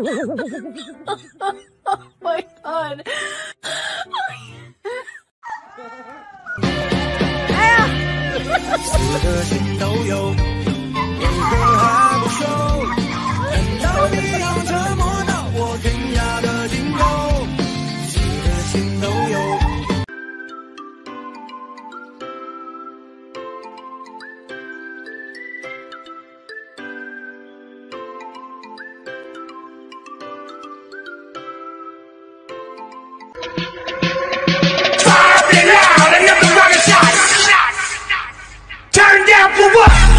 Oh my god！ 哎呀！ 四颗心都有，为何还不熟？难道你要折磨到我天涯的尽头？四颗心都有。Turn down for what?